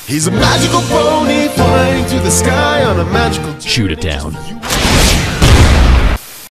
He's a magical pony flying through the sky on a magical... Shoot it down.